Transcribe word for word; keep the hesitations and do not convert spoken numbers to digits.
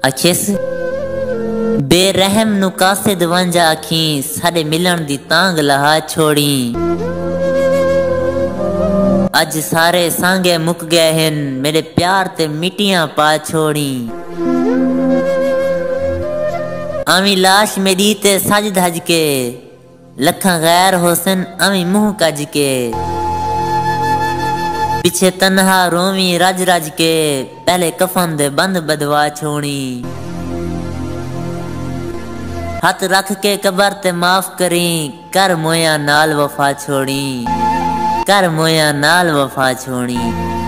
अखिस बेरहम नु कासिद वंजा आखी साडे मिलन दी तांग लहा छोड़ी। अज सारे सांगे मुक गए हैं मेरे प्यार ते मिट्टियां पा छोड़ी। आमी लाश मेरी ते सज धज के लखा गैर होसन आमी मुंह कज के। पीछे तन्हा रोवी रज रज के पहले कफन दे बंद बदवा छोड़ी। हाथ रख के कबर ते माफ करी कर मोया नाल वफा छोड़ी। कर मोया नाल वफा छोड़ी।